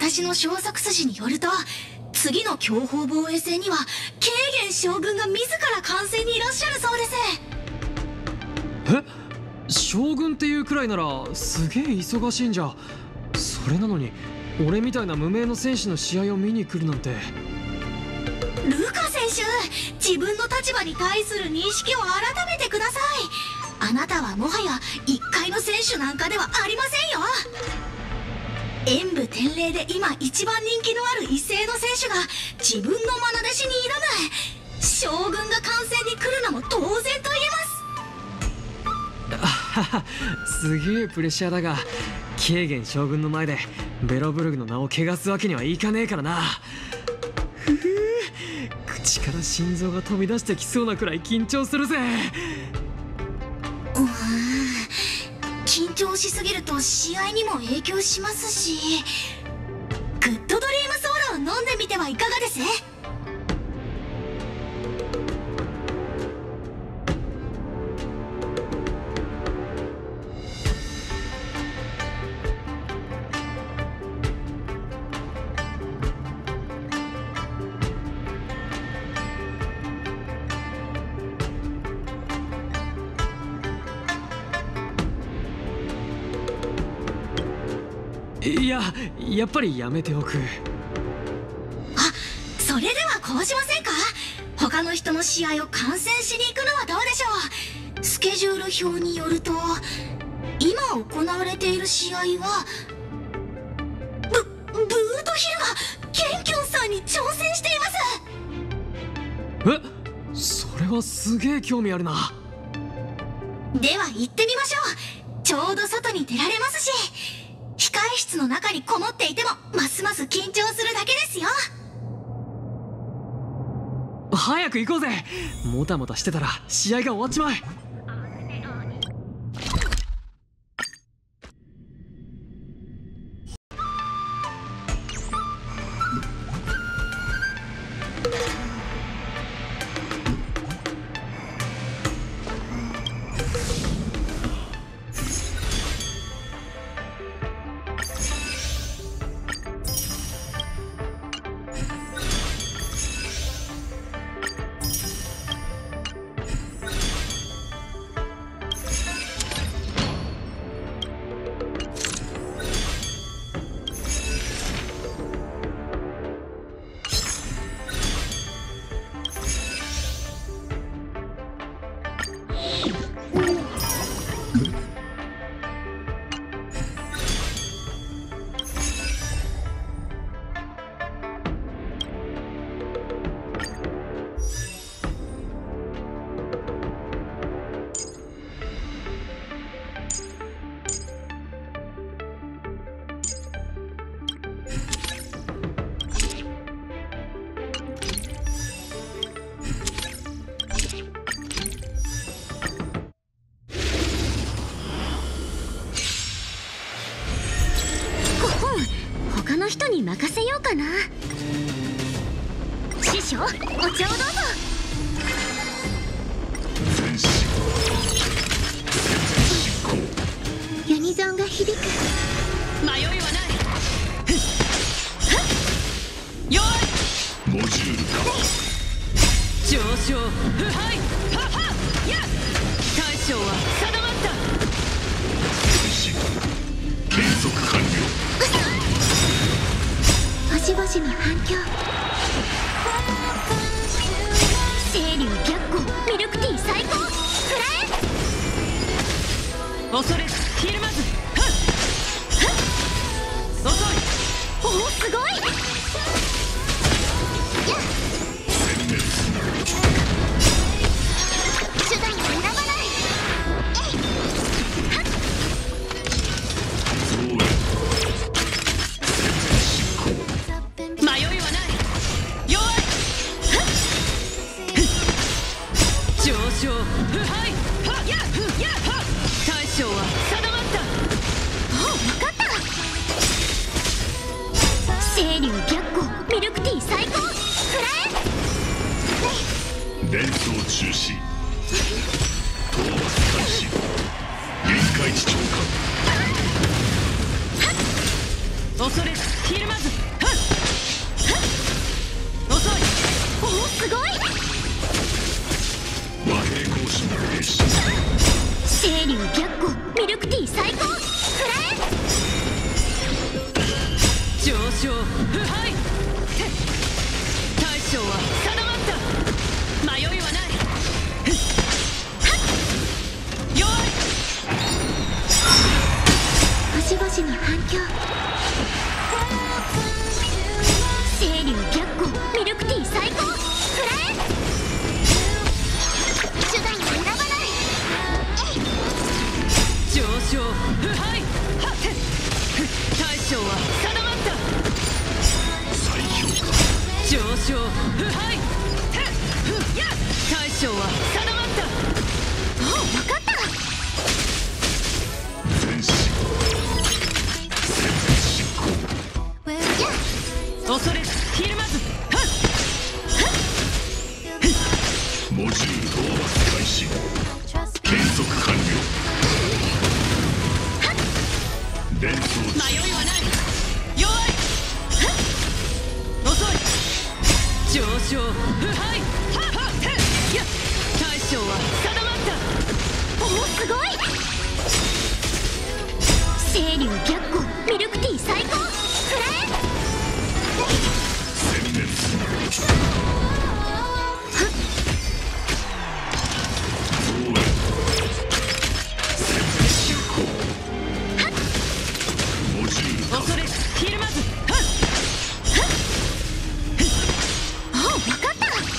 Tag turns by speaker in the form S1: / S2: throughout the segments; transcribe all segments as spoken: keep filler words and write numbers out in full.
S1: 私の消息筋によると、次の強砲防衛戦には軽減将軍が自ら観戦にいらっしゃるそうです。
S2: え、将軍っていうくらいならすげえ忙しいんじゃ。それなのに俺みたいな無名の選手の試合を見に来るなんて。
S1: ルカ選手、自分の立場に対する認識を改めてください。あなたはもはや一介の選手なんかではありませんよ。演武天礼で今一番人気のある異性の選手が自分の愛弟子に挑む。将軍が観戦に来るのも当然と言えます。
S2: あはは、すげえプレッシャーだが、軽減将軍の前でベロブルグの名を汚すわけにはいかねえからな。ふふ、口から心臓が飛び出してきそうなくらい緊張するぜ。
S1: うーん、緊張しすぎると試合にも影響しますし、グッドドリームソーダを飲んでみてはいかがです？
S2: いや、やっぱりやめておく。
S1: あ、それではこうしませんか？他の人の試合を観戦しに行くのはどうでしょう？スケジュール表によると、今行われている試合はブブートヒルがケンキョンさんに挑戦しています。
S2: え、それはすげえ興味あるな。
S1: では行ってみましょう。ちょうど外に出られますし、控え室の中にこもっていてもますます緊張するだけですよ。
S2: 早く行こうぜ。もたもたしてたら試合が終わっちまう。
S3: 他の人に任せようかな。師匠、お茶をどうぞ。ユニゾンが響く。
S4: 迷いはない。よい。
S5: モジュールか
S4: 上昇腐敗ははや。大将は定まった。
S5: 継続完了。
S3: 星々の反響。清流逆光、ミルクティー最高。くらえ。
S4: 恐れずひるまず。遅い。
S3: おお、すごい。やっ、手段を選ばない。えいはっ。
S4: 迷いはない。弱い。上昇腐敗はややは。大将は定まった。
S3: おう、分かった。清流逆光、ミルクティー最高。くらえ。
S5: 連想中止。討伐開始。臨界地長官。
S4: 恐れずひるまず。はっはっ遅い。
S3: おおすごい。
S5: 和平行進の兵士。
S3: 清流逆光ミルクティー最高。くらえ。
S4: 上昇腐敗。大将は定まった。迷いはない。弱い。
S3: 星々の反響。清流逆光ミルクティー最高。くらえ。手段を選ばない。
S4: 上昇腐敗。はっ大将は定まった。
S5: 最強か。
S4: 上昇腐敗。やっ大将は定まった。
S3: もう分かった。
S5: 全身全面進行。
S4: 恐れずひるまず。はっ
S5: モジュール討伐開始。継続完了。連想
S4: 迷いはない。弱い。遅い。上昇腐敗。やっ大将は定まった。
S3: おおすごい。清流逆光ミルクティー最高。くらえ。
S5: 殲滅する。増援全面進行。モジュール
S4: 恐れずひるまず。
S3: もう分かった。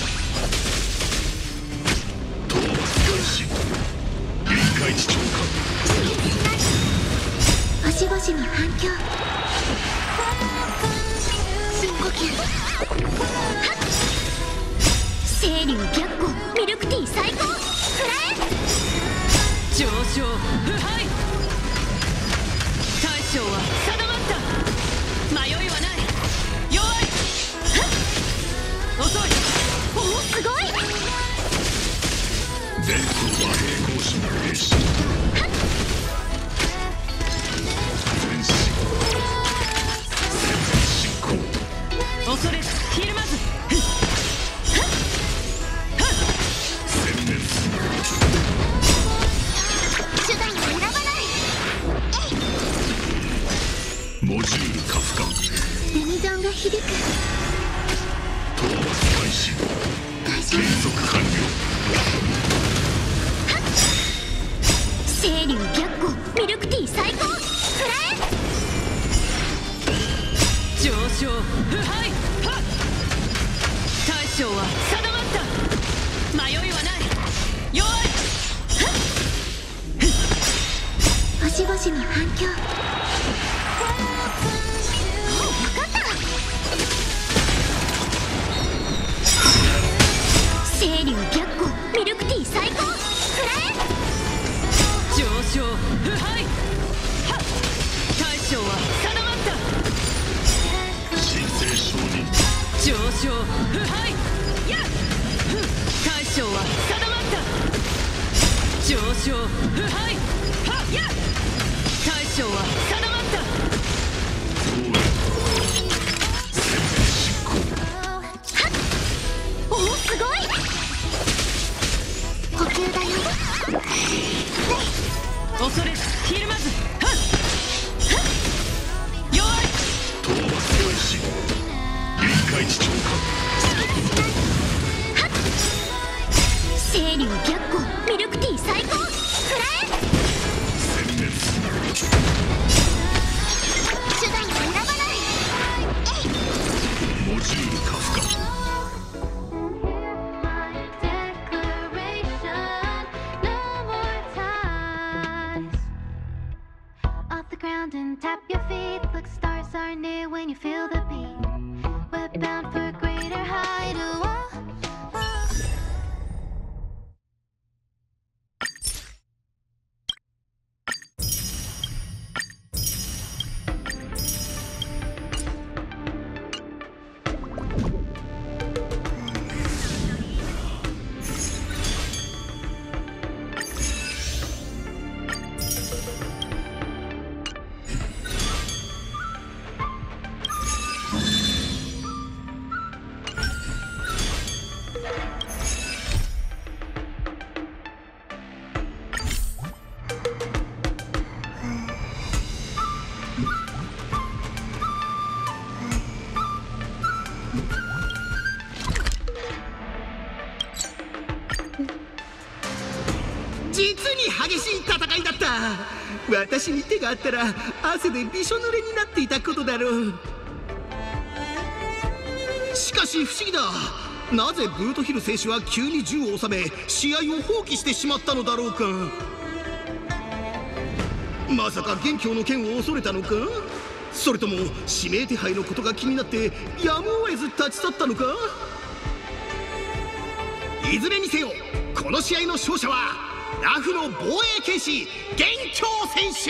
S5: 討伐開始。臨界地長官。
S3: 星々の反響。深呼吸。清流逆光ミルクティー最高。くらえ。
S4: 上昇腐敗。大将は定まった。迷いはない。弱い。遅い。
S3: おおすごい。
S5: 連想和平行進の兵士。全身全面進行。
S4: 恐れずひるまず。
S5: 殲滅する。
S3: 手段を選ばない。
S5: モジュールカフカ。
S3: ユニゾンが響く。
S5: 討伐開始。
S3: 大丈
S5: 継続完了。
S3: 夫。清流逆光ミルクティー最高。くらえ。
S4: 上昇腐敗。大将は定まった。迷いはない。弱い。
S3: 星々の反響。もう分かった。清流逆光ミルクティー最高。くらえ。
S4: 上昇腐敗。大将は定まった。
S5: 申請承認。
S4: 上昇腐敗。やっ大将は定まった。上昇腐敗。やっ大将は定まった。
S5: 増援全面進行。
S3: おおすごい。呼吸だよ。
S4: 恐れずひるまず。弱い。
S5: 討伐開始。臨界地長官。
S3: 清流逆光ミルクティー最高。くらえ。
S5: 殲滅する。
S3: 手段を選ばない。
S5: モジュールカフカ。
S6: Off the ground and tap your feet. Look, stars are near when you feel the beat. We're bound for greater height. Ooh, oh, oh.
S7: 私に手があったら汗でびしょ濡れになっていたことだろう。しかし不思議だ。なぜブートヒル選手は急に銃を収め試合を放棄してしまったのだろうか。まさか元凶の剣を恐れたのか、それとも指名手配のことが気になってやむを得ず立ち去ったのか。いずれにせよこの試合の勝者はラフの防衛剣士元凶選手。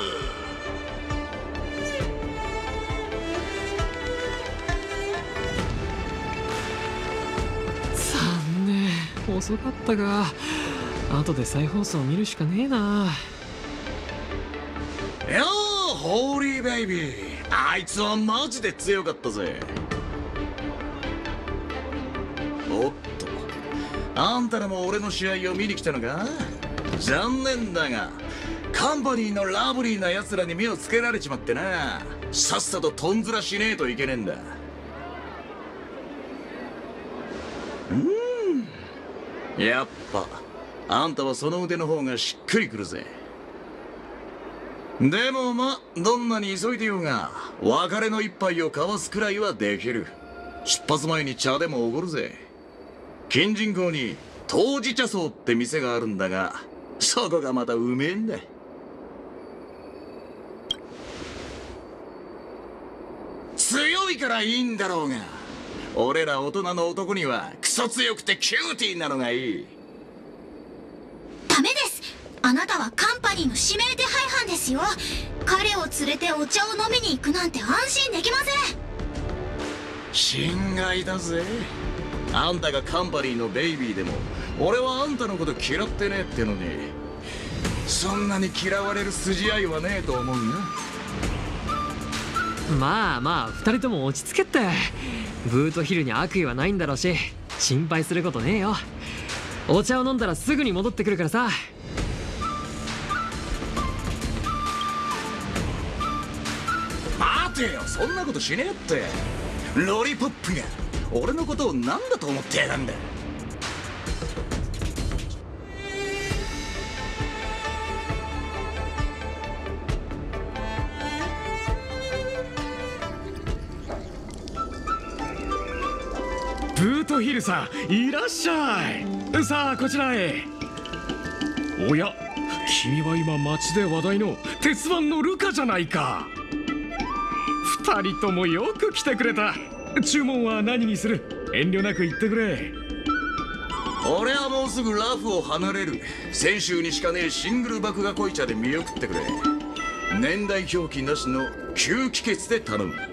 S2: 残念、遅かったが後で再放送見るしかねえな。
S5: よーホーリーベイビー、あいつはマジで強かったぜ。おっと、あんたらも俺の試合を見に来たのか。残念だがカンパニーのラブリーな奴らに目をつけられちまってな。さっさとトンズラしねえといけねえんだ。うん、やっぱあんたはその腕の方がしっくりくるぜ。でもま、どんなに急いでようが別れの一杯を交わすくらいはできる。出発前に茶でもおごるぜ。近人巷に当時茶荘って店があるんだが、そこがまたうめえんだ。強いからいいんだろうが、俺ら大人の男にはクソ強くてキューティーなのがいい。
S1: ダメです。あなたはカンパニーの指名手配犯ですよ。彼を連れてお茶を飲みに行くなんて安心できません。
S5: 心外だぜ。あんたがカンパニーのベイビーでも俺はあんたのこと嫌ってねえってのに、そんなに嫌われる筋合いはねえと思うな。
S2: まあまあふたりとも落ち着けって。ブートヒルに悪意はないんだろうし心配することねえよ。お茶を飲んだらすぐに戻ってくるからさ。
S5: 待てよ、そんなことしねえって。ロリポップが俺のことを何だと思ってやがんだ。
S8: ブートヒルさん、いらっしゃい。さあこちらへ。おや、君は今街で話題の鉄腕のルカじゃないか。二人ともよく来てくれた。注文は何にする？遠慮なく言ってくれ。
S5: 俺はもうすぐラフを離れる。先週にしかねえシングル麦芽濃茶で見送ってくれ。年代表記なしの吸気血で頼む。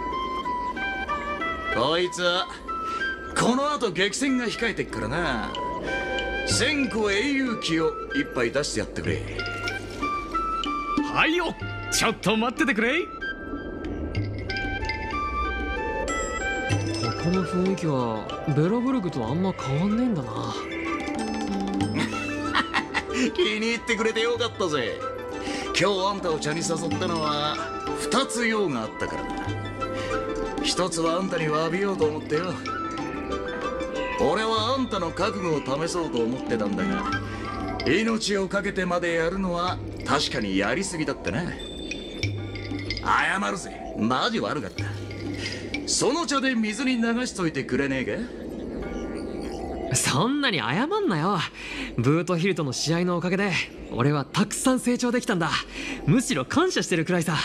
S5: こいつはこの後激戦が控えてっからな。千個英雄旗を一杯出してやってくれ。
S8: はいよ、ちょっと待っててくれ。
S2: この雰囲気はベロブルグとあんま変わんねえんだな。
S5: 気に入ってくれてよかったぜ。今日あんたを茶に誘ったのは二つ用があったからだ。一つはあんたに詫びようと思ってよ。俺はあんたの覚悟を試そうと思ってたんだが、命を懸けてまでやるのは確かにやりすぎだったな。謝るぜ、マジ悪かった。その茶で水に流しといてくれねえか。
S2: そんなに謝んなよ。ブートヒルとの試合のおかげで俺はたくさん成長できたんだ。むしろ感謝してるくらいさ。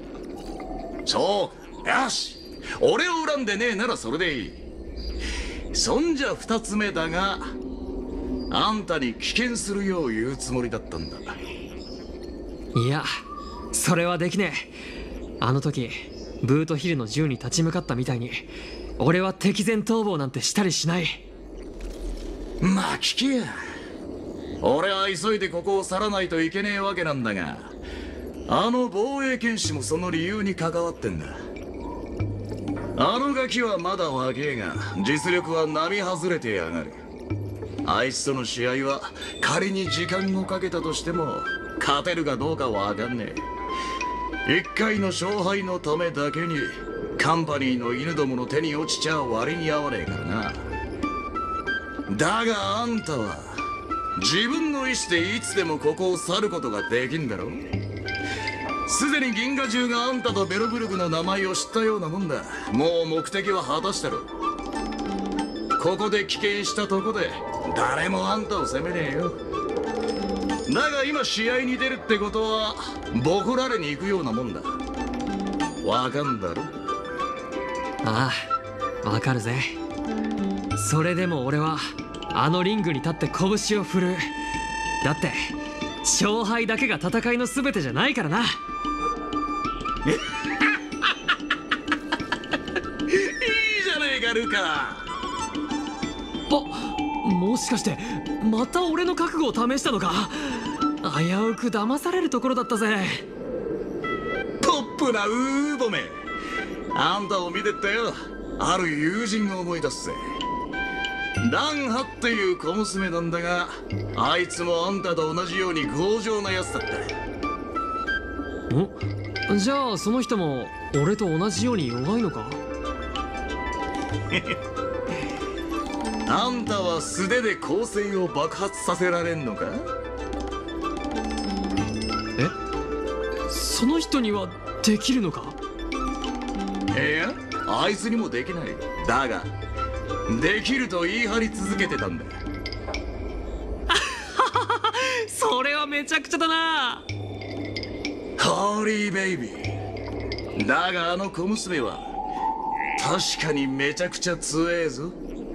S5: そうか、よし、俺を恨んでねえならそれでいい。そんじゃ二つ目だが、あんたに棄権するよう言うつもりだったんだ。
S2: いや、それはできねえ。あの時ブートヒルの銃に立ち向かったみたいに俺は敵前逃亡なんてしたりしない。
S5: まあ聞けや。俺は急いでここを去らないといけねえわけなんだが、あの防衛剣士もその理由に関わってんだ。あのガキはまだ若えが実力は並外れてやがる。あいつとの試合は仮に時間をかけたとしても勝てるかどうかわかんねえ。一回の勝敗のためだけにカンパニーの犬どもの手に落ちちゃ割に合わねえからな。だがあんたは自分の意思でいつでもここを去ることができんだろ。すでに銀河中があんたとベロブルグの名前を知ったようなもんだ。もう目的は果たしたろ。ここで棄権したとこで誰もあんたを責めねえよ。だが今試合に出るってことはボコられに行くようなもんだ。わかんだろ。
S2: ああ、わかるぜ。それでも俺はあのリングに立って拳を振るう。だって勝敗だけが戦いの全てじゃないからな。いい
S5: じゃねえかルカ。
S2: あ、もしかしてまた俺の覚悟を試したのか。危うく騙されるところだったぜ。
S5: ポップなウーボめ。あんたを見てったよ、ある友人を思い出すぜ。ランハっていう小娘なんだが、あいつもあんたと同じように強情なやつだった。
S2: ん？じゃあその人も俺と同じように弱いのか？
S5: あんたは素手で光線を爆発させられんのか？
S2: え？その人にはできるのか？
S5: いや、あいつにもできない。だができると言い張り続けてたんだ。
S2: それはめちゃくちゃだな。
S5: ホーリーベイビー。だがあの小娘は確かにめちゃくちゃ強えぞ。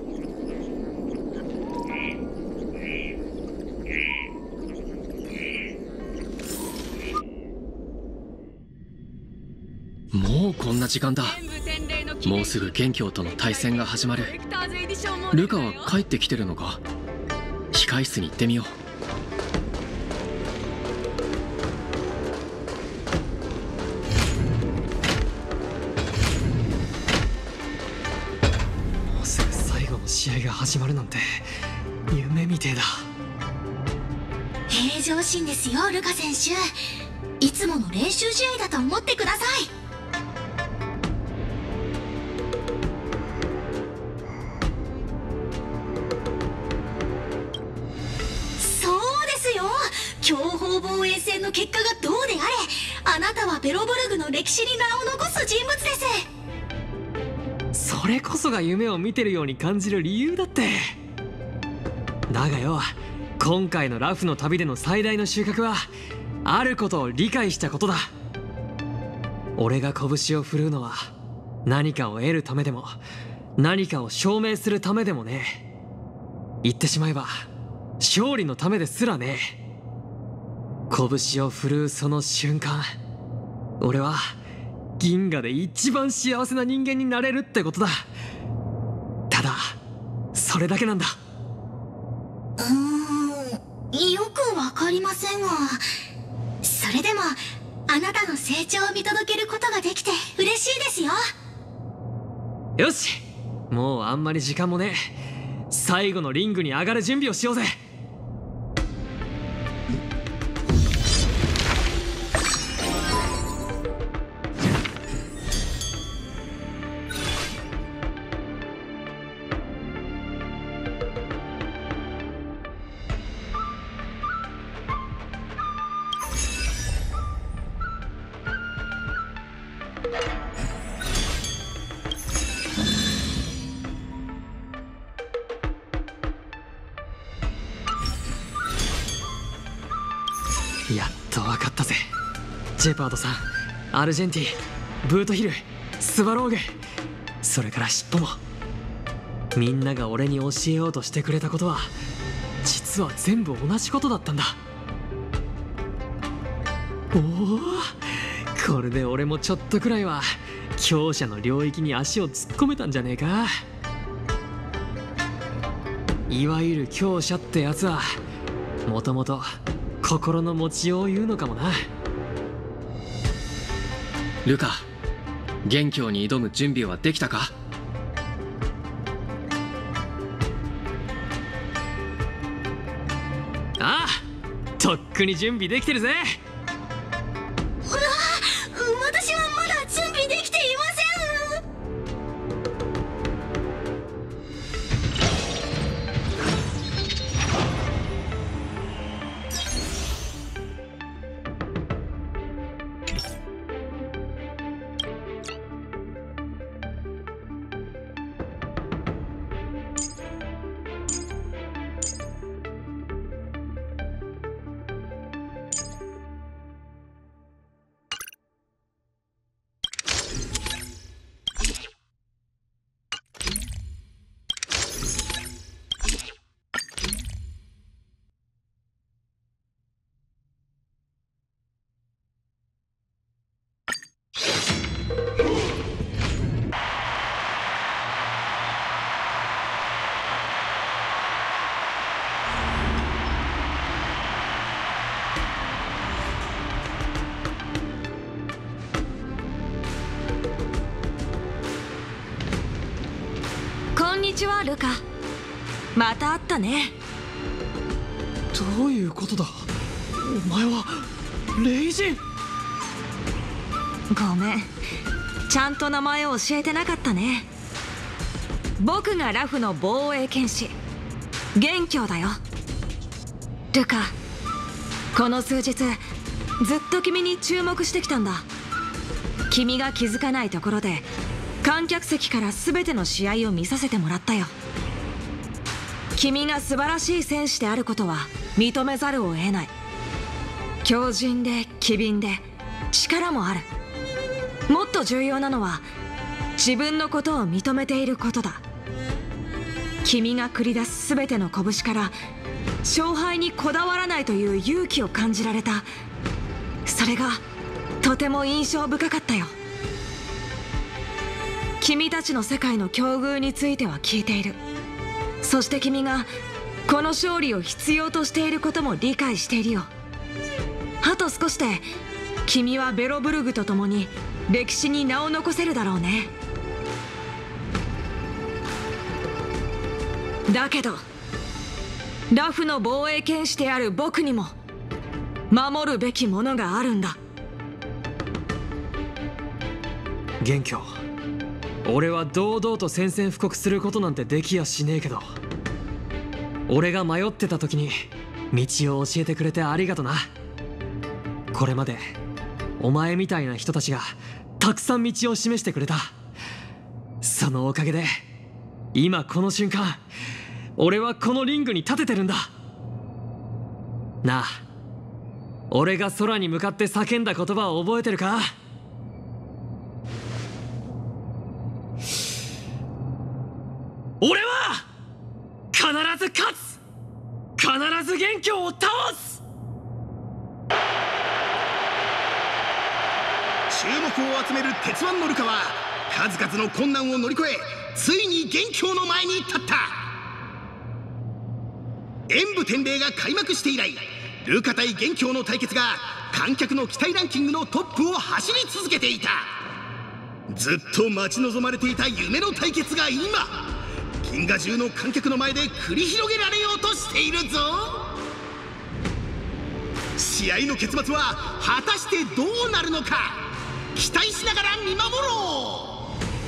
S9: もうこんな時間だ。もうすぐ元凶との対戦が始まる。ルカは帰ってきてるのか。控室に行ってみよう。
S2: もうすぐ最後の試合が始まるなんて夢みてえだ。
S1: 平常心ですよルカ選手。いつもの練習試合だと思ってください。強砲防衛戦の結果がどうであれ、あなたはベロブルグの歴史に名を残す人物です。
S2: それこそが夢を見てるように感じる理由だって。だがよ、今回のラフの旅での最大の収穫はあることを理解したことだ。俺が拳を振るうのは何かを得るためでも何かを証明するためでもね。言ってしまえば勝利のためですらね。拳を振るうその瞬間、俺は銀河で一番幸せな人間になれるってことだ。ただそれだけなんだ。
S1: うーん、よくわかりませんが、それでもあなたの成長を見届けることができて嬉しいですよ。
S2: よし、もうあんまり時間もねえ。最後のリングに上がる準備をしようぜ。やっと分かったぜ。ジェパードさん、アルジェンティ、ブートヒル、スワローグ、それから尻尾も。みんなが俺に教えようとしてくれたことは実は全部同じことだったんだ。おお、これで俺もちょっとくらいは強者の領域に足を突っ込めたんじゃねえか。いわゆる強者ってやつはもともと心の持ちようを言うのかもな。
S9: ルカ、元凶に挑む準備はできたか？
S2: ああ、とっくに準備できてるぜ。
S1: うわ、私はまだ準備できていません。
S10: ちはルカ。また会ったね。
S2: どういうことだ。お前はレイジン。
S10: ごめん、ちゃんと名前を教えてなかったね。僕がラフの防衛剣士元凶だよ。ルカ、この数日ずっと君に注目してきたんだ。君が気づかないところで観客席から全ての試合を見させてもらったよ。君が素晴らしい選手であることは認めざるを得ない。強靭で機敏で力もある。もっと重要なのは自分のことを認めていることだ。君が繰り出す全ての拳から勝敗にこだわらないという勇気を感じられた。それがとても印象深かったよ。君たちの世界の境遇については聞いている。そして君がこの勝利を必要としていることも理解しているよ。あと少しで君はベロブルグと共に歴史に名を残せるだろうね。だけどラフの防衛剣士である僕にも守るべきものがあるんだ。
S2: 元凶、俺は堂々と宣戦布告することなんてできやしねえけど、俺が迷ってた時に道を教えてくれてありがとな。これまでお前みたいな人たちがたくさん道を示してくれた。そのおかげで今この瞬間俺はこのリングに立ててるんだ。なあ、俺が空に向かって叫んだ言葉を覚えてるか？俺は必ず勝つ、必ず元凶を倒す。
S7: 注目を集める鉄腕のルカは数々の困難を乗り越え、ついに元凶の前に立った。演武天礼が開幕して以来、ルカ対元凶の対決が観客の期待ランキングのトップを走り続けていた。ずっと待ち望まれていた夢の対決が今銀河中の観客の前で繰り広げられようとしているぞ。試合の結末は果たしてどうなるのか、期待しながら見守ろう。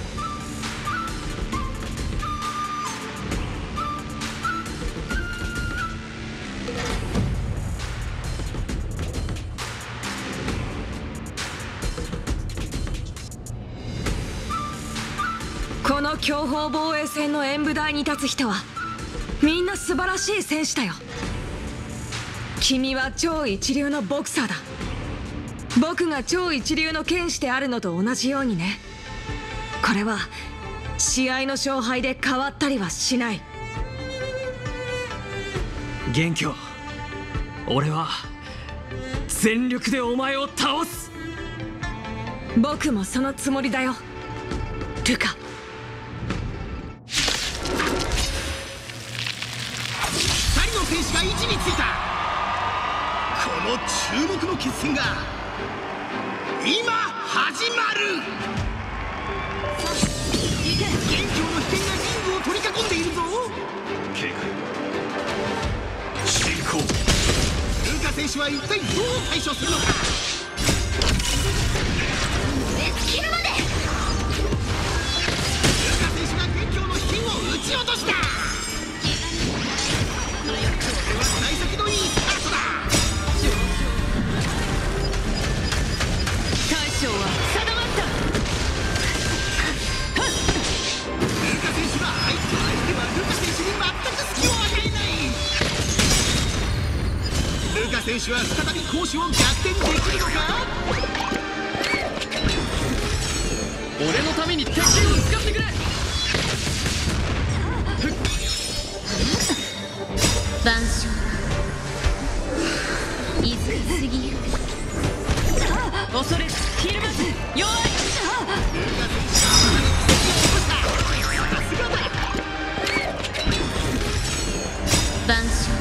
S10: この強砲防衛戦の演武台に立つ人はみんな素晴らしい戦士だよ。君は超一流のボクサーだ。僕が超一流の剣士であるのと同じようにね。これは試合の勝敗で変わったりはしない。
S2: 元凶、俺は全力でお前を倒す。
S10: 僕もそのつもりだよ、ルカ。
S7: ふたりの選手が位置についた。この注目の決戦が今始まる。元凶の飛天がリングを取り囲んでいるぞ。
S5: 警戒進行。
S7: ルカ選手は一体どう対処するのか。
S1: スキルまで。
S7: ルカ選手が元凶の飛天を撃ち落とした。これは幸先のいいスタートだ。
S4: 大将は定まった。
S7: ルカ選手が相手はルカ選手に全く隙を与えない。ルカ選手は再び攻守を逆転できるのか。
S9: 俺のために鉄拳を使ってくれ。
S3: 万象いずれ過ぎゆく。
S4: 恐れひるまず弱い。
S3: 万象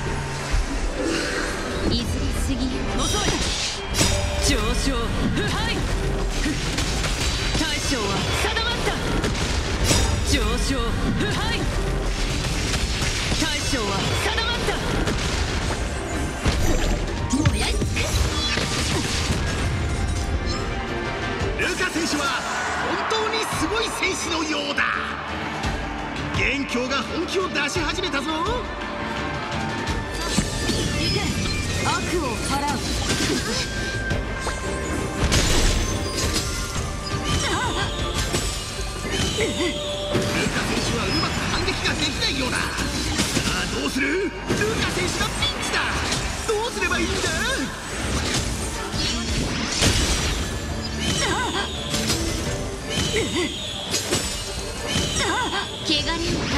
S3: いずれ過ぎゆく。
S4: 遅い。上昇腐敗。大将は定まった。上昇昇腐敗。大将は定まった。
S1: 燃やし尽く
S7: ルカ選手は本当にすごい戦士のようだ。元凶が本気を出し始めたぞ。
S10: 行け、悪を払う。
S7: ルカ選手はうまく反撃ができないようだ。さあどうする？ルカ選手がピンチだ。どうすればいいんだ？
S3: 汚れを払う。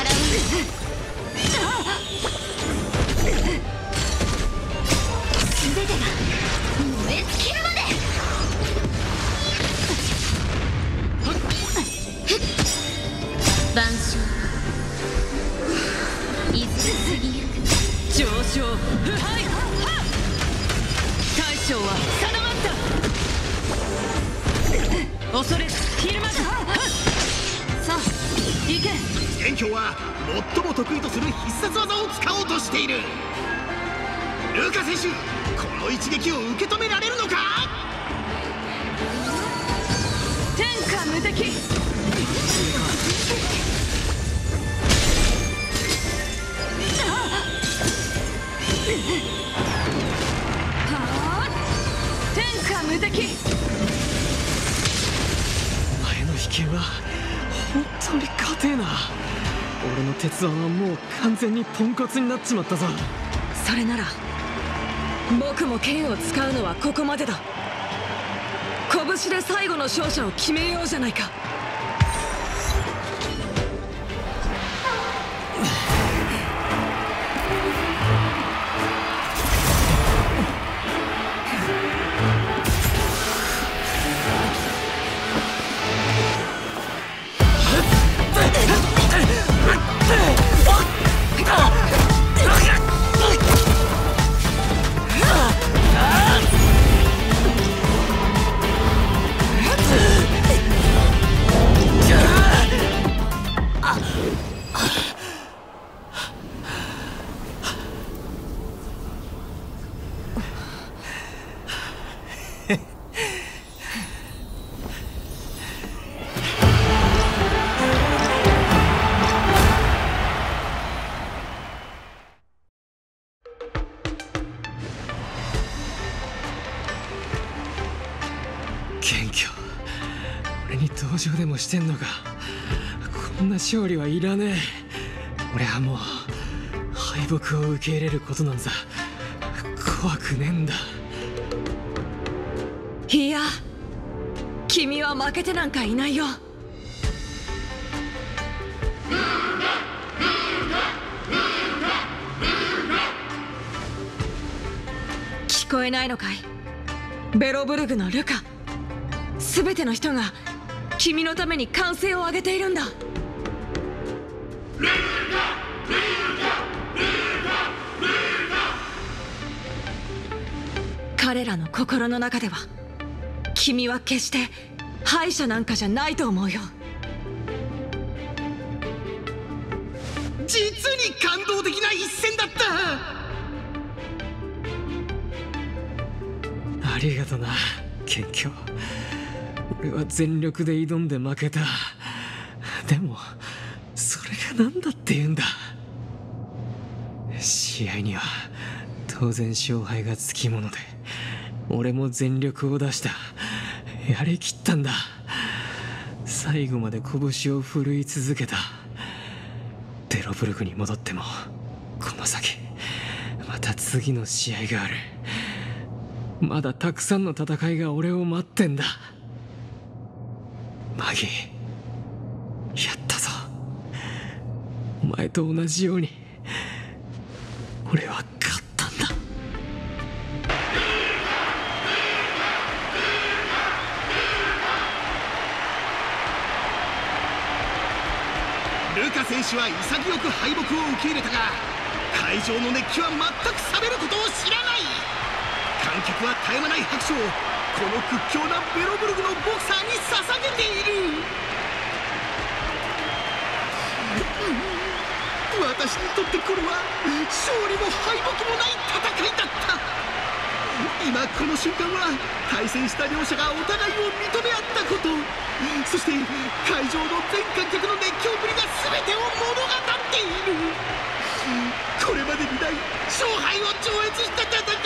S3: 全てが燃え尽きるまで。万象いずれ過ぎゆく。
S4: 上昇腐敗。大将は定まった。恐れずひるまず。
S10: さあ行け。
S7: 元凶は最も得意とする必殺技を使おうとしている。ルカ選手、この一撃を受け止められるのか？
S10: 天下無敵。天下無敵。
S2: お前の飛剣は本当に硬えな。俺の鉄腕はもう完全にポンコツになっちまったぞ。
S10: それなら僕も剣を使うのはここまでだ。拳で最後の勝者を決めようじゃないか。謙虚、俺に同情でもしてんのか。こんな勝利はいらねえ。俺はもう敗北を受け入れることなんざ怖くねえんだ。 いや、君は負けてなんかいないよ。聞こえないのかい、ベロブルグのルカ。全ての人が君のために歓声を上げているんだ。彼らの心の中では君は決して敗者なんかじゃないと思うよ。
S7: 実に感動的な一戦だった。
S2: ありがとな、謙虚。俺は全力で挑んで負けた。でもそれが何だって言うんだ。試合には当然勝敗がつきもので、俺も全力を出した。やりきったんだ。最後まで拳を振るい続けた。ベロブルグに戻ってもこの先また次の試合がある。まだたくさんの戦いが俺を待ってんだ。マギー、やったぞ。お前と同じように俺は勝ったんだ。
S7: ルカ選手は潔く敗北を受け入れたが、会場の熱気は全く冷めることを知らない。観客は絶え間ない拍手をこの屈強なベロブルグのボクサーに捧げている。 とってこれは勝利も敗北もない戦いだった。今この瞬間は対戦した両者がお互いを認め合ったこと、そして会場の全観客の熱狂ぶりが全てを物語っている。これまでにない勝敗を超越した戦いだった。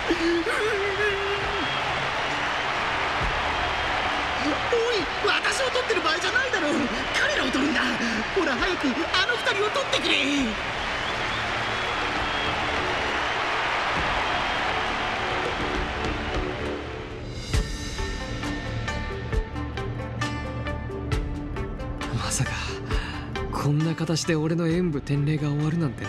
S7: おい、私を取ってる場合じゃないだろう。彼らを取るんだ。ほら早くあの二人を取ってくれ。
S2: まさかこんな形で俺の演武天礼が終わるなんてな。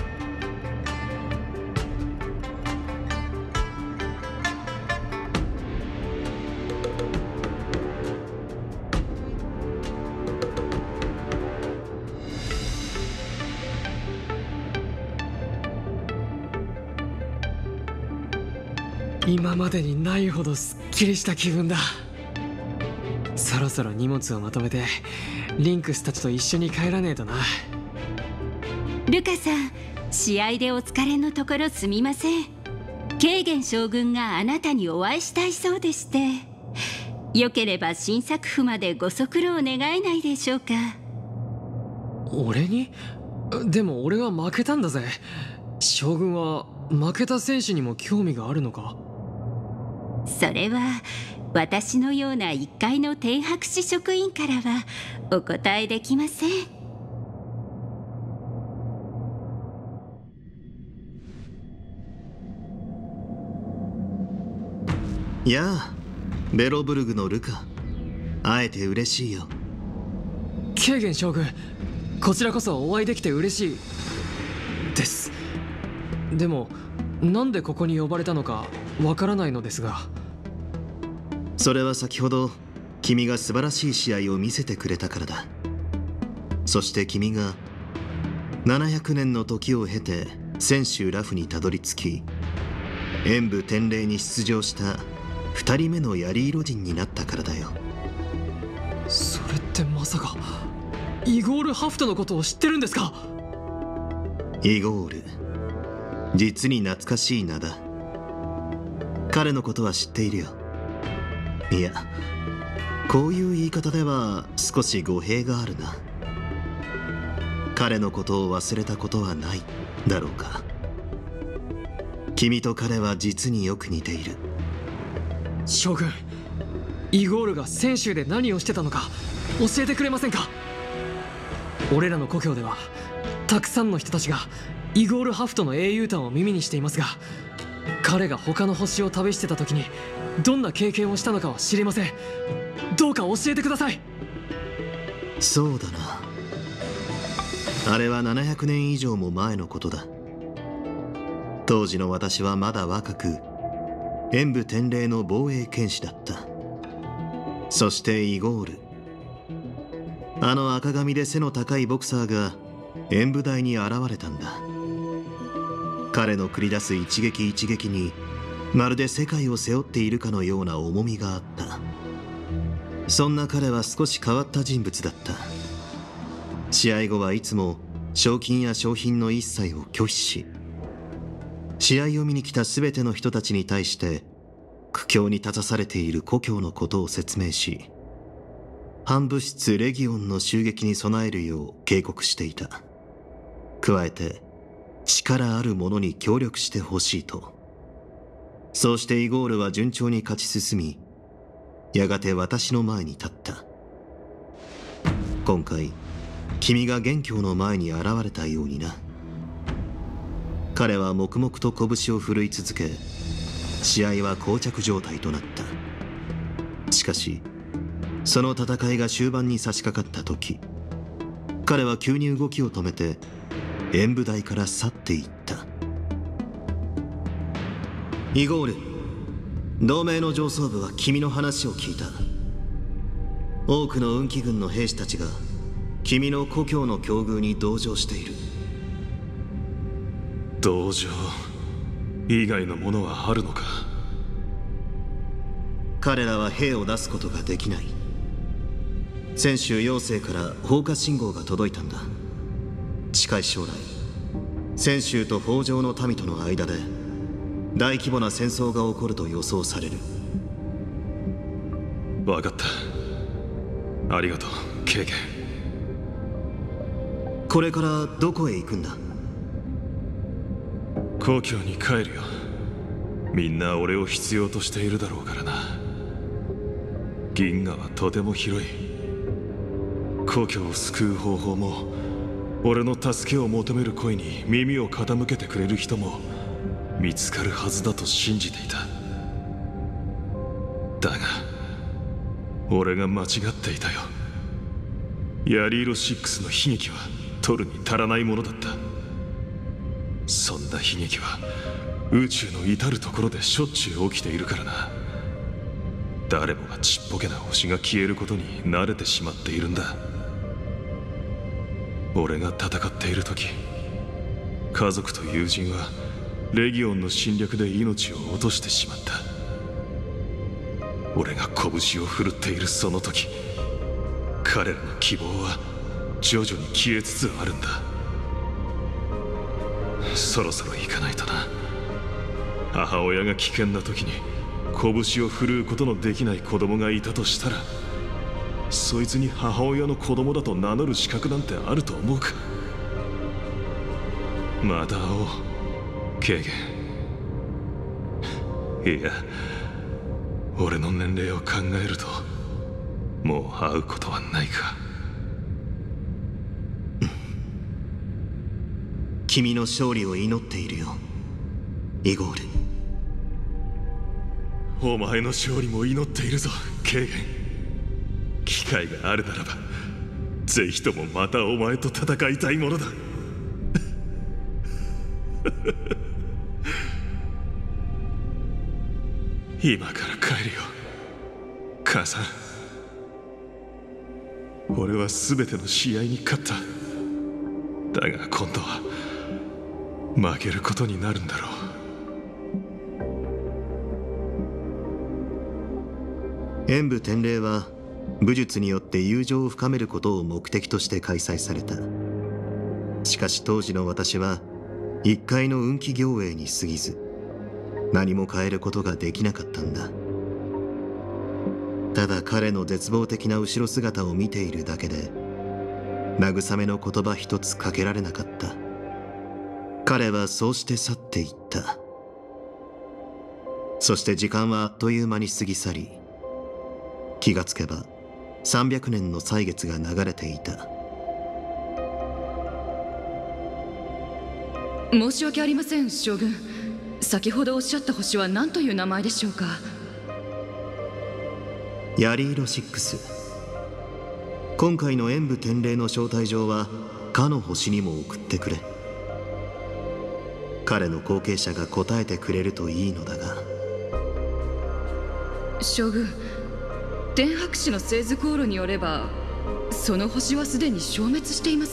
S2: 今までにないほどすっきりした気分だ。そろそろ荷物をまとめてリンクスたちと一緒に帰らねえとな。
S11: ルカさん、試合でお疲れのところすみません。ケーゲン将軍があなたにお会いしたいそうでして、よければ新作府までご足労願えないでしょうか。
S2: 俺に？でも俺は負けたんだぜ。将軍は負けた選手にも興味があるのか？
S11: それは私のような一階の天白市職員からはお答えできません。
S12: やあ、ベロブルグのルカ、会えて嬉しいよ。
S2: ケーゲン将軍、こちらこそお会いできて嬉しいです。でもなんでここに呼ばれたのかわからないのですが。
S12: それは先ほど君が素晴らしい試合を見せてくれたからだ。そして君がななひゃくねんの時を経て泉州ラフにたどり着き、演武天礼に出場したふたりめの槍色人になったからだよ。
S2: それってまさかイゴール・ハフトのことを知ってるんですか？
S12: イゴール、実に懐かしい名だ。彼のことは知っているよ。いや、こういう言い方では少し語弊があるな。彼のことを忘れたことはないだろうか。君と彼は実によく似ている。
S2: 将軍、イゴールが泉州で何をしてたのか教えてくれませんか？俺らの故郷ではたくさんの人たちがイゴール・ハフトの英雄譚を耳にしていますが、彼が他の星を旅してた時にどんな経験をしたのかは知りません。どうか教えてください。
S12: そうだな。あれはななひゃくねん以上も前のことだ。当時の私はまだ若く、演武天礼の防衛剣士だった。そしてイゴール、あの赤髪で背の高いボクサーが演武台に現れたんだ。彼の繰り出す一撃一撃にまるで世界を背負っているかのような重みがあった。そんな彼は少し変わった人物だった。試合後はいつも賞金や商品の一切を拒否し、試合を見に来た全ての人たちに対して苦境に立たされている故郷のことを説明し、反物質レギオンの襲撃に備えるよう警告していた。加えて力ある者に協力してほしいと。そうしてイゴールは順調に勝ち進み、やがて私の前に立った。今回君が元凶の前に現れたようにな。彼は黙々と拳を振るい続け、試合は膠着状態となった。しかしその戦いが終盤に差し掛かった時、彼は急に動きを止めて演武台から去っていった。イゴール、同盟の上層部は君の話を聞いた。多くの運気軍の兵士たちが君の故郷の境遇に同情している。
S8: 同情以外のものはあるのか？
S12: 彼らは兵を出すことができない。泉州妖精から放火信号が届いたんだ。 近い将来、泉州と北条の民との間で大規模な戦争が起こると予想される。
S8: 分かった。ありがとうケイゲン。
S12: これからどこへ行くんだ？
S8: 故郷に帰るよ。みんな俺を必要としているだろうからな。銀河はとても広い。故郷を救う方法も、俺の助けを求める声に耳を傾けてくれる人も見つかるはずだと信じていた。だが俺が間違っていたよ。ヤリーロシックスの悲劇は取るに足らないものだった。そんな悲劇は宇宙の至る所でしょっちゅう起きているからな。誰もがちっぽけな星が消えることに慣れてしまっているんだ。俺が戦っている時、家族と友人はレギオンの侵略で命を落としてしまった。俺が拳を振るっているその時、彼らの希望は徐々に消えつつあるんだ。そろそろ行かないとな。母親が危険な時に拳を振るうことのできない子供がいたとしたら、そいつに母親の子供だと名乗る資格なんてあると思うか。また会おうケイゲン。いや、俺の年齢を考えるともう会うことはないか。
S12: 君の勝利を祈っているよイゴール。
S8: お前の勝利も祈っているぞケイゲン。機会があるならばぜひともまたお前と戦いたいものだ。今から帰るよ母さん。俺は全ての試合に勝った。だが今度は負けることになるんだろ
S12: う。演武天礼は武術によって友情を深めることを目的として開催された。しかし当時の私は一介の運気行営に過ぎず、何も変えることができなかったんだ。ただ彼の絶望的な後ろ姿を見ているだけで慰めの言葉一つかけられなかった。彼はそうして去っていった。そして時間はあっという間に過ぎ去り、気がつけばさんびゃくねんの歳月が流れていた。
S4: 申し訳ありません将軍。先ほどおっしゃった星は何という名前でしょうか？
S12: ヤリーロシックス。今回の演武天礼の招待状はかの星にも送ってくれ。彼の後継者が答えてくれるといいのだが。
S4: 将軍、天白氏の製図航路によればその星はすでに消滅しています。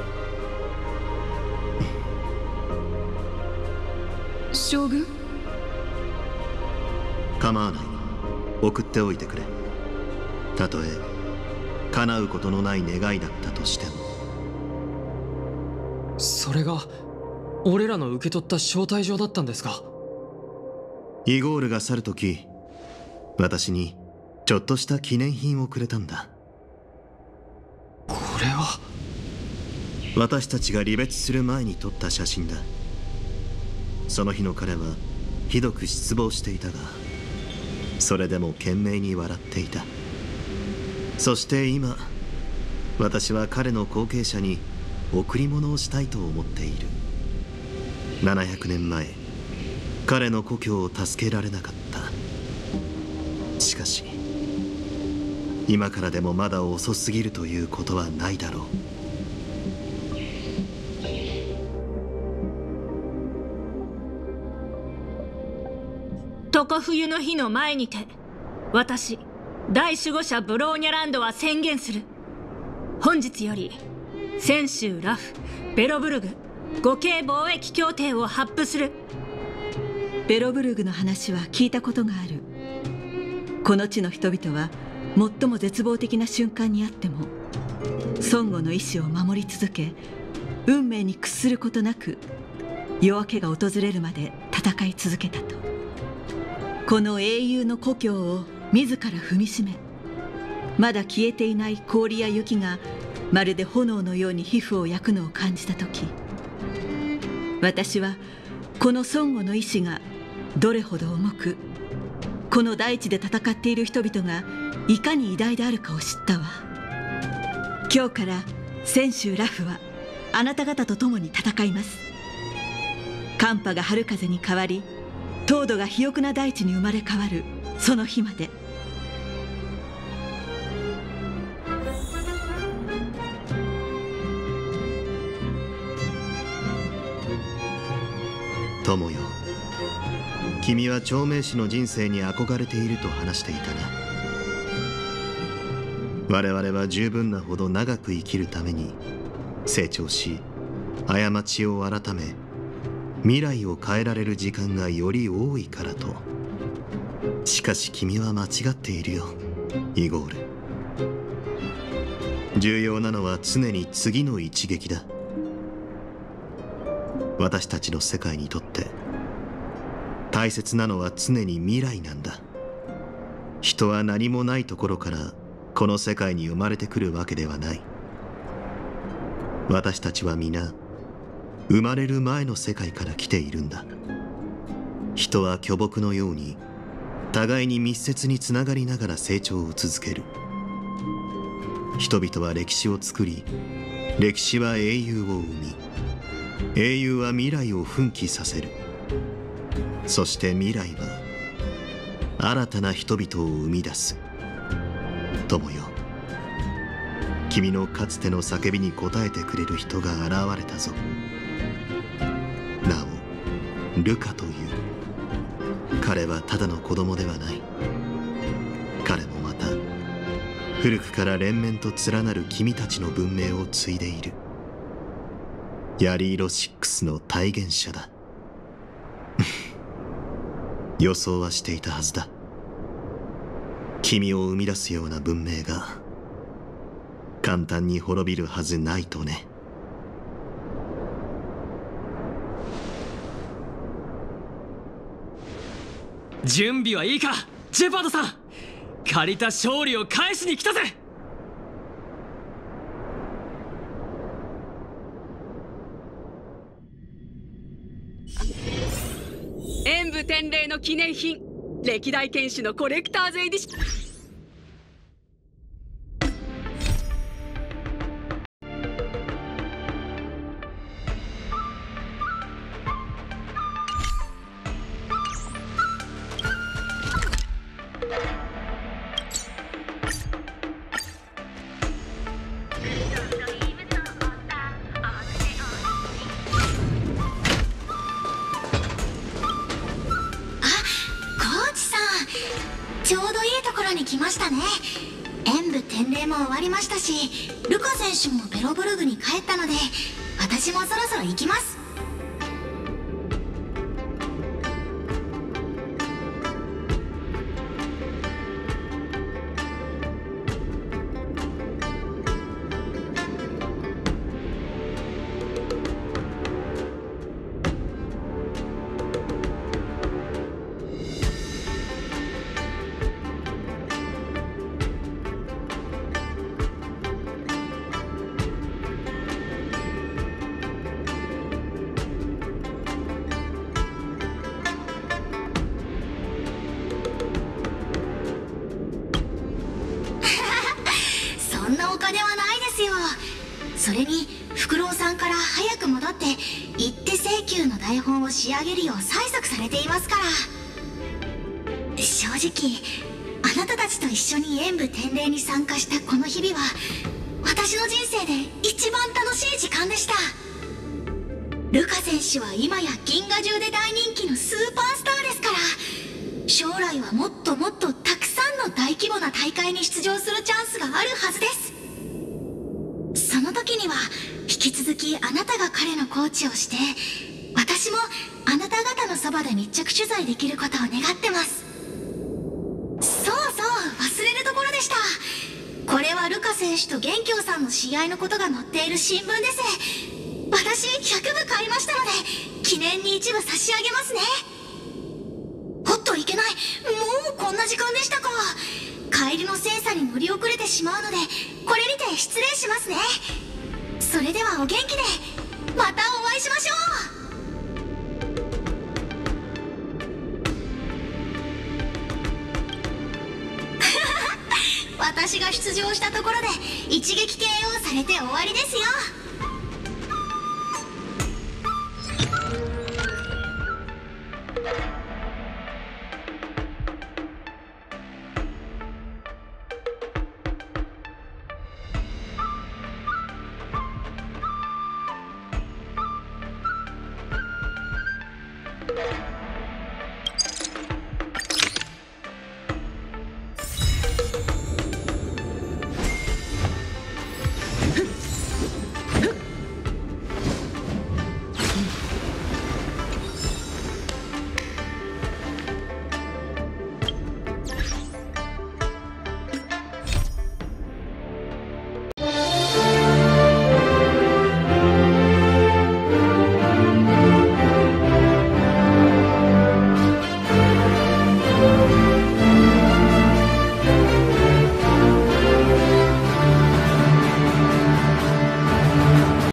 S4: 将軍？
S12: 構わない。送っておいてくれ。たとえ叶うことのない願いだったとしても。
S2: それが俺らの受け取った招待状だったんですか？
S12: イゴールが去るとき、私にちょっとした記念品をくれたんだ。
S2: これは
S12: 私たちが離別する前に撮った写真だ。その日の彼はひどく失望していたが、それでも懸命に笑っていた。そして今、私は彼の後継者に贈り物をしたいと思っている。ななひゃくねんまえ、彼の故郷を助けられなかった。しかし今からでもまだ遅すぎるということはないだろう。
S10: 常冬の日の前にて、私大守護者ブローニャランドは宣言する。本日より泉州ラフベロブルグ互恵貿易協定を発布する。
S13: ベロブルグの話は聞いたことがある。この地の人々は最も絶望的な瞬間にあっても孫悟の意志を守り続け、 運命に屈することなく夜明けが訪れるまで戦い続けたと。この英雄の故郷を自ら踏みしめ、まだ消えていない氷や雪がまるで炎のように皮膚を焼くのを感じた時、私はこの孫悟の意志がどれほど重く、この大地で戦っている人々がいかに偉大であるかを知ったわ。今日から泉州ラフはあなた方と共に戦います。寒波が春風に変わり、凍土が肥沃な大地に生まれ変わるその日まで。
S12: 友よ、君は長命士の人生に憧れていると話していたな。我々は十分なほど長く生きるために成長し、過ちを改め未来を変えられる時間がより多いからと。しかし君は間違っているよ、イゴール。重要なのは常に次の一撃だ。私たちの世界にとって大切なのは常に未来なんだ。人は何もないところからこの世界に生まれてくるわけではない。私たちは皆生まれる前の世界から来ているんだ。人は巨木のように互いに密接につながりながら成長を続ける。人々は歴史を作り、歴史は英雄を生み、英雄は未来を奮起させる。そして未来は新たな人々を生み出す。友よ、君のかつての叫びに応えてくれる人が現れたぞ。なおルカという。彼はただの子供ではない。彼もまた古くから連綿と連なる君たちの文明を継いでいる。槍色シックスの体現者だ。予想はしていたはずだ。君を生み出すような文明が簡単に滅びるはずないとね。
S2: 準備はいいか、ジェパードさん。借りた勝利を返しに来たぜ。
S4: 演武天礼の記念品、歴代剣士のコレクターズエディション。
S1: ちょうどいいところに来ましたね。演武天礼も終わりましたし、ルカ選手もベロブルグに帰ったので、私もそろそろ行きます。そんなお金はないですよ。それにフクロウさんから早く戻って一手請求の台本を仕上げるよう催促されていますから。正直あなたたちと一緒に演武天礼に参加したこの日々は私の人生で一番楽しい時間でした。ルカ選手は今や銀河中で大人気のスーパースターですから、将来はもっともっとたくさんの大規模な大会に出場するチャンスがあるはずです。その時には引き続きあなたが彼のコーチをして、私もあなた方のそばで密着取材できることを願ってます。そうそう、忘れるところでした。これはルカ選手と元凶さんの試合のことが載っている新聞です。 私ひゃくぶ買いましたので記念に一部差し上げますね。おっといけない、もうこんな時間でしたか。帰りの精査に乗り遅れてしまうのでこれにて失礼しますね。それではお元気でまたお会いしましょう。私が出場したところで一撃 ケーオー されて終わりですよ。